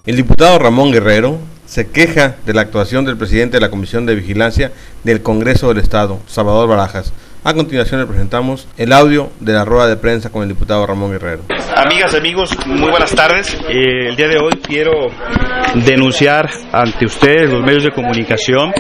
El diputado Ramón Guerrero se queja de la actuación del presidente de la Comisión de Vigilancia del Congreso del Estado, Salvador Barajas. A continuación le presentamos el audio de la rueda de prensa con el diputado Ramón Guerrero. Amigas y amigos, muy buenas tardes. El día de hoy quiero denunciar ante ustedes, los medios de comunicación,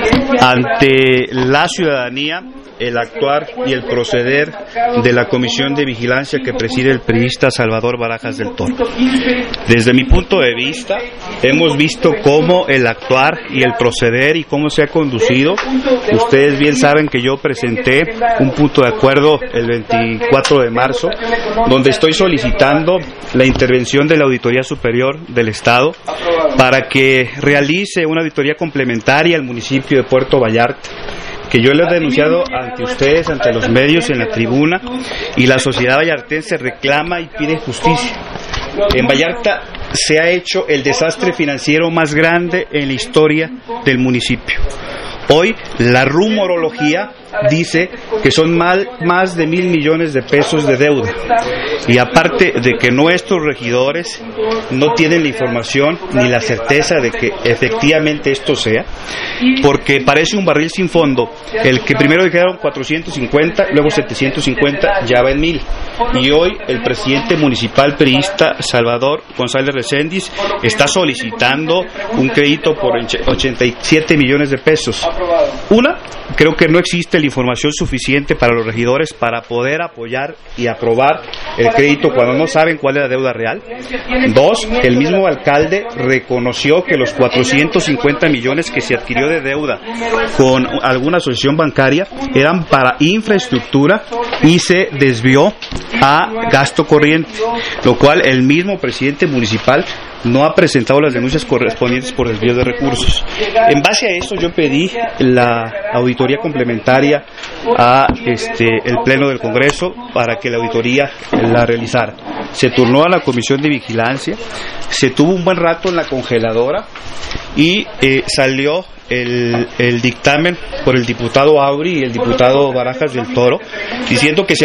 ante la ciudadanía, el actuar y el proceder de la Comisión de Vigilancia que preside el priista Salvador Barajas del Toro. Desde mi punto de vista, hemos visto cómo el actuar y el proceder y cómo se ha conducido. Ustedes bien saben que yo presenté un punto de acuerdo el 24 de marzo, donde estoy solicitando la intervención de la Auditoría Superior del Estado para que realice una auditoría complementaria al municipio de Puerto Vallarta, que yo le he denunciado ante ustedes, ante los medios, en la tribuna, y la sociedad vallartense reclama y pide justicia. En Vallarta se ha hecho el desastre financiero más grande en la historia del municipio. Hoy la rumorología dice que son más de 1,000 millones de pesos de deuda, y aparte de que nuestros regidores no tienen la información ni la certeza de que efectivamente esto sea, porque parece un barril sin fondo. El que primero dijeron 450, luego 750, ya va en 1,000, y hoy el presidente municipal priista Salvador González Recendis está solicitando un crédito por 87 millones de pesos. Creo que no existe la información suficiente para los regidores para poder apoyar y aprobar el crédito cuando no saben cuál es la deuda real. 2, el mismo alcalde reconoció que los 450 millones que se adquirió de deuda con alguna asociación bancaria eran para infraestructura y se desvió a gasto corriente, lo cual el mismo presidente municipal no ha presentado las denuncias correspondientes por desvío de recursos. En base a eso yo pedí la auditoría complementaria a el Pleno del Congreso para que la auditoría la realizara. Se turnó a la Comisión de Vigilancia, se tuvo un buen rato en la congeladora y salió el dictamen por el diputado Auri y el diputado Barajas del Toro diciendo que se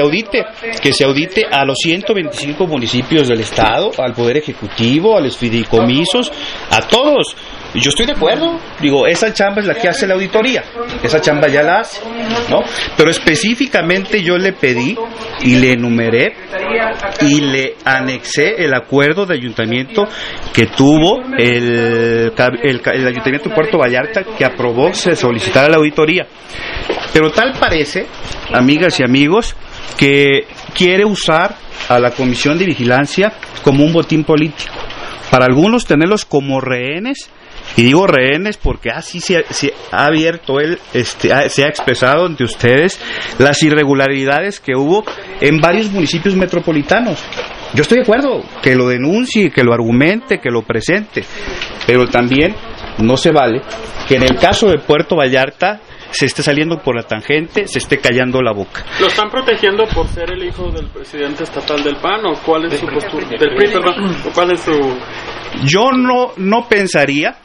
audite a los 125 municipios del estado, al Poder Ejecutivo, a los fideicomisos, a todos. Yo estoy de acuerdo, digo, esa chamba es la que hace la auditoría, esa chamba ya la hace, ¿no? Pero específicamente yo le pedí y le enumeré y le anexé el acuerdo de ayuntamiento que tuvo el ayuntamiento de Puerto Vallarta, que aprobó que se solicitara la auditoría. Pero tal parece, amigas y amigos, que quiere usar a la Comisión de Vigilancia como un botín político. Para algunos tenerlos como rehenes, y digo rehenes porque así se ha abierto se ha expresado ante ustedes las irregularidades que hubo en varios municipios metropolitanos. Yo estoy de acuerdo que lo denuncie, que lo argumente, que lo presente, pero también no se vale que en el caso de Puerto Vallarta se esté saliendo por la tangente, se esté callando la boca. ¿Lo están protegiendo por ser el hijo del presidente estatal del PAN o cuál es su postura? Del PRI, perdón. ¿Cuál es su...? Yo no pensaría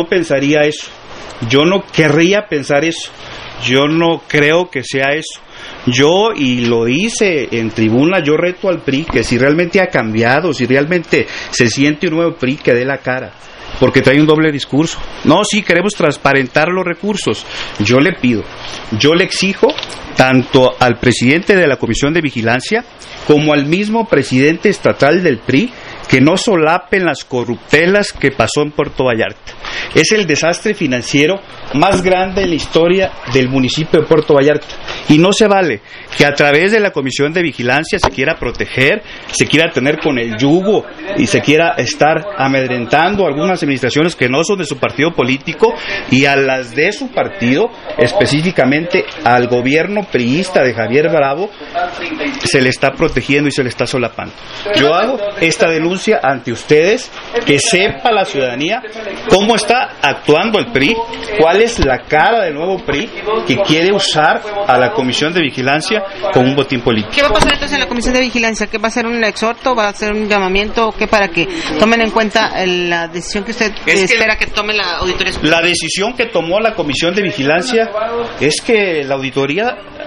eso. Yo no querría pensar eso. Yo no creo que sea eso. Yo, y lo hice en tribuna, yo reto al PRI que si realmente ha cambiado, si realmente se siente un nuevo PRI, que dé la cara, porque trae un doble discurso. No, sí, queremos transparentar los recursos. Yo le pido, yo le exijo tanto al presidente de la Comisión de Vigilancia como al mismo presidente estatal del PRI que no solapen las corruptelas que pasó en Puerto Vallarta. Es el desastre financiero más grande en la historia del municipio de Puerto Vallarta, y no se vale que a través de la Comisión de Vigilancia se quiera proteger, se quiera tener con el yugo y se quiera estar amedrentando a algunas administraciones que no son de su partido político, y a las de su partido, específicamente al gobierno priista de Javier Bravo, se le está protegiendo y se le está solapando. Yo hago esta denuncia ante ustedes, que sepa la ciudadanía cómo está actuando el PRI, cuál es la cara del nuevo PRI que quiere usar a la Comisión de Vigilancia como un botín político. ¿Qué va a pasar entonces en la Comisión de Vigilancia? ¿Qué va a ser un exhorto? ¿Va a ser un llamamiento? ¿Qué para que tomen en cuenta la decisión que usted espera que tome la auditoría? La decisión que tomó la Comisión de Vigilancia es que la auditoría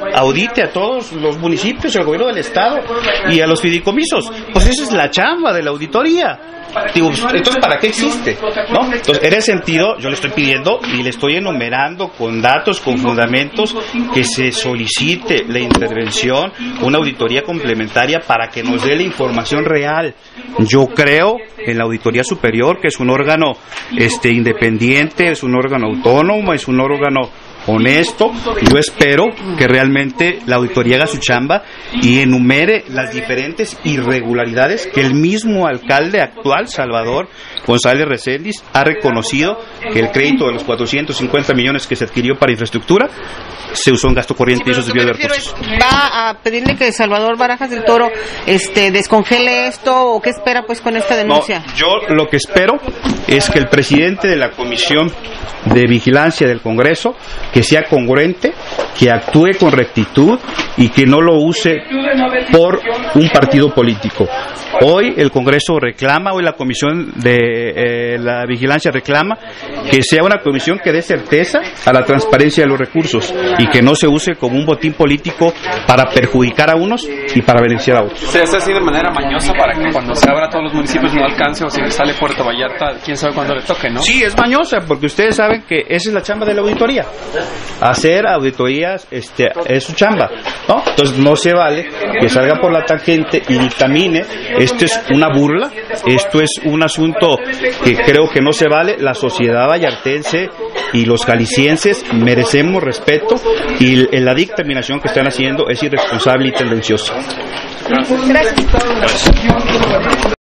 audite a todos los municipios, al gobierno del estado y a los fideicomisos. Pues esa es la chamba de la auditoría. Digo, entonces, ¿para qué existe? ¿No? Entonces, en ese sentido, yo le estoy pidiendo y le estoy enumerando con datos, con fundamentos, que se solicite la intervención, una auditoría complementaria para que nos dé la información real. Yo creo en la Auditoría Superior, que es un órgano independiente, es un órgano autónomo, es un órgano honesto. Yo espero que realmente la auditoría haga su chamba y enumere las diferentes irregularidades que el mismo alcalde actual, Salvador González Recendis, ha reconocido que el crédito de los 450 millones que se adquirió para infraestructura se usó en gasto corriente y eso se desvió de recursos. ¿Va a pedirle que Salvador Barajas del Toro descongele esto o qué espera pues con esta denuncia? No, yo lo que espero es que el presidente de la Comisión de Vigilancia del Congreso, que sea congruente, que actúe con rectitud y que no lo use por un partido político. Hoy el Congreso reclama, hoy la Comisión de la Vigilancia reclama que sea una comisión que dé certeza a la transparencia de los recursos y que no se use como un botín político para perjudicar a unos y para beneficiar a otros. ¿Se hace así de manera mañosa para que cuando se abra a todos los municipios no alcance, o si sale Puerto Vallarta, quién sabe cuándo le toque, ¿no? Sí, es mañosa, porque ustedes saben que esa es la chamba de la auditoría. Hacer auditorías es su chamba, ¿no? Entonces no se vale que salga por la tangente y dictamine. Esto es una burla, esto es un asunto que creo que no se vale. La sociedad vallartense y los jaliscienses merecemos respeto y la dictaminación que están haciendo es irresponsable y tendenciosa. Gracias.